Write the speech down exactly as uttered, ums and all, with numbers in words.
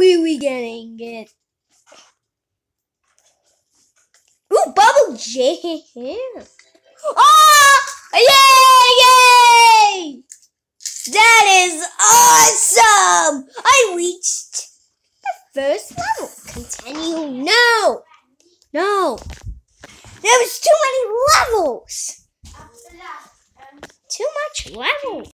really getting it. Ooh, bubble jam. Oh, yay, yay! That is awesome! I reached the first level. Continue. No. No. There was too many levels. Too much levels.